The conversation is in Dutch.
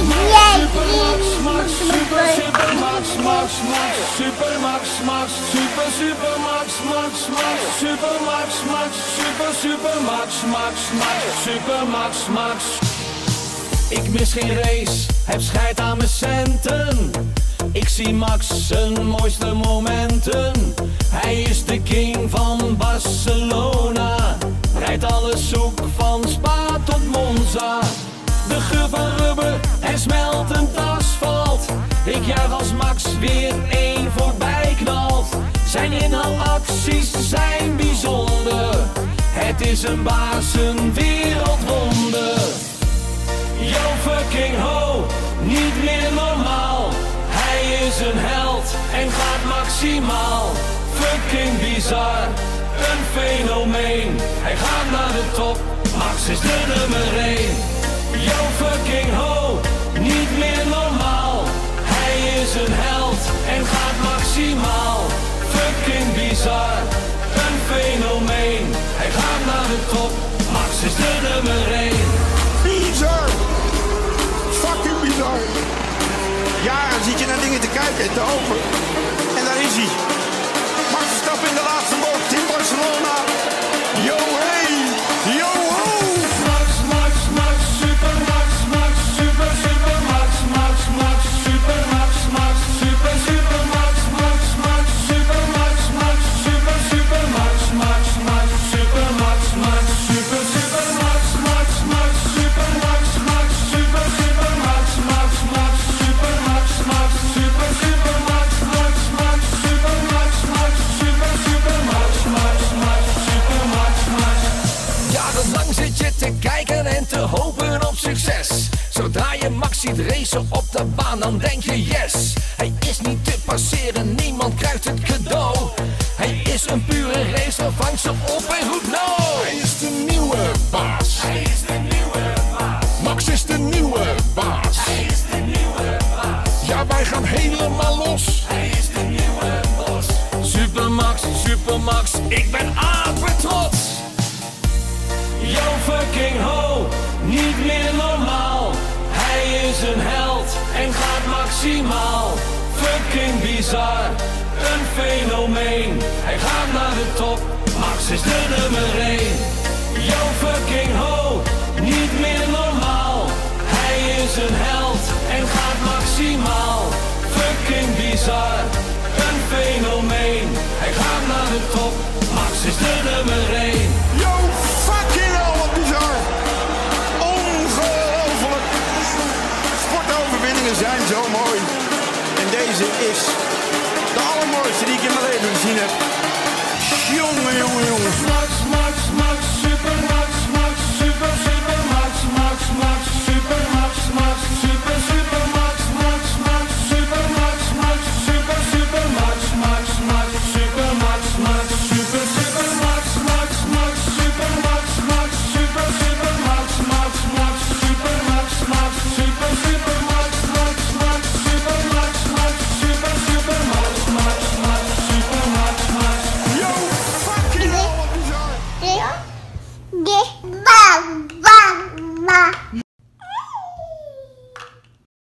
Ik mis geen race, heb scheid aan mijn centen. Ik zie Max zijn mooiste momenten. Hij is de king van Barcelona. Rijdt alles zoek van Spa tot Monza. De geur van rubber en smeltend asfalt. Ik juich als Max weer één voorbij knalt. Zijn inhaalacties zijn bijzonder. Het is een baas, een wereldwonder. Yo fucking ho, niet meer normaal. Hij is een held en gaat maximaal. Fucking bizar, een fenomeen. Hij gaat naar de top, Max is de nummer 1. Yo fucking ho, niet meer normaal. Hij is een held en gaat maximaal. Fucking bizar, een fenomeen. Hij gaat naar de top, Max is de nummer 1. Bizar! Fucking bizar! Jaren zit je naar dingen te kijken en te hopen. En daar is hij. Max Verstappen in de laatste bocht in Barcelona. Yo hey! Yo ho! Max, Max, Max, super Max, Max, super, super Max, Max, Max, super Max, Max, super, super Max, Max, Max, super Max, Max, super, super Max, Max, Max, super Max, Max, super, super Max, Max, Max, super Max, Max, super, super Max, Max, Max, super Max, Max, super, super Max, Max, Max, super Max, Max, super, super Max, Max, Max, super Max, Max. Jarenlang zit je te kijken en te hopen op succes. Zodra je Max ziet racen op de baan, dan denk je yes. Hij is niet te passeren, niemand krijgt het cadeau. Hij is een pure racer, vangt ze op en roept no. Hij is de nieuwe baas. Hij is de nieuwe baas. Max is de nieuwe baas. Hij is de nieuwe baas. Ja, wij gaan helemaal los. Hij is de nieuwe bos. Super Max, ik ben apetrots. Yo fucking ho, niet meer normaal. Hij is een held en gaat maximaal. Fucking bizar, een fenomeen. Hij gaat naar de top, Max is de nummer 1. Yo fucking ho, niet meer normaal. Hij is een held en gaat maximaal. Fucking bizar, een fenomeen. Hij gaat naar de top, Max is de nummer 1. Yo fucking hell, wat bizar! Ongelooflijk! Sportoverwinningen zijn zo mooi. En deze is de allermooiste die ik in mijn leven gezien heb. Jongen, jongen, jongen.